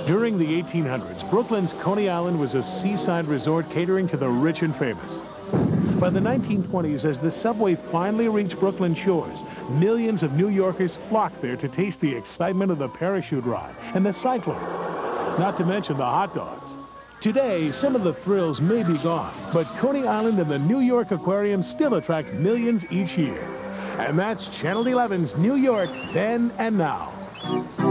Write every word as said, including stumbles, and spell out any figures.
During the eighteen hundreds, Brooklyn's Coney Island was a seaside resort catering to the rich and famous. By the nineteen twenties, as the subway finally reached Brooklyn shores, millions of New Yorkers flocked there to taste the excitement of the parachute ride and the cycling, not to mention the hot dogs. Today, some of the thrills may be gone, but Coney Island and the New York Aquarium still attract millions each year. And that's Channel eleven's New York Then and Now.